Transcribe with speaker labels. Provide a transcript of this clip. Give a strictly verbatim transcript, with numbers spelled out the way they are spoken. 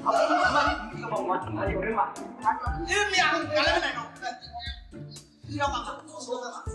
Speaker 1: 你两个来来来，你要干啥？说说干啥？